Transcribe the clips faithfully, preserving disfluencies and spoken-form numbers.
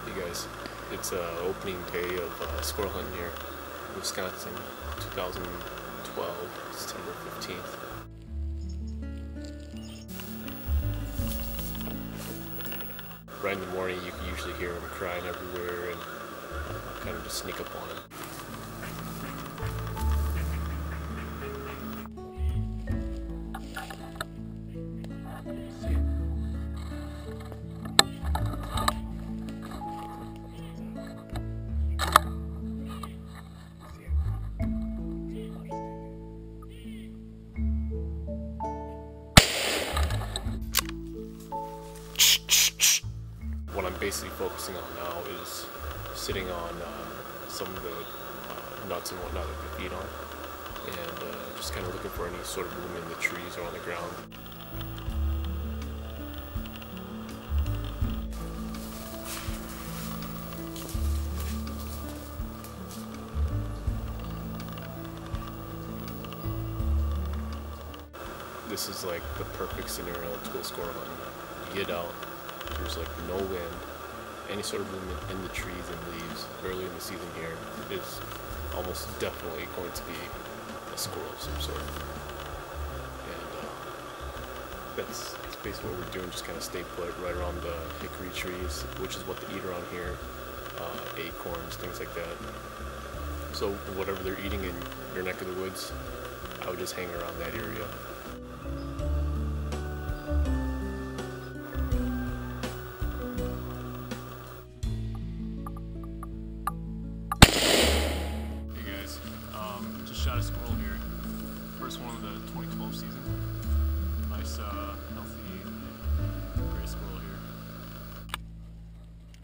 Hey guys, it's uh, opening day of uh, squirrel hunting here in Wisconsin, twenty twelve, September fifteenth. Right in the morning you can usually hear them crying everywhere and kind of just sneak up on them. What I'm basically focusing on now is sitting on uh, some of the uh, nuts and whatnot that they feed on, and uh, just kind of looking for any sort of movement in the trees or on the ground. This is like the perfect scenario to go squirrel hunting. You get out, there's like no wind, any sort of movement in the trees and leaves early in the season here is almost definitely going to be a squirrel of some sort. And uh, that's, that's basically what we're doing, just kind of stay put right around the hickory trees, which is what they eat around here, uh, acorns, things like that. So whatever they're eating in your neck of the woods, I would just hang around that area. Shot a squirrel here. First one of the twenty twelve season. Nice, uh, healthy gray squirrel here.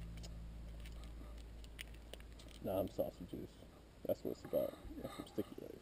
Nah, I'm sausages. That's what it's about. Yeah, some sticky legs.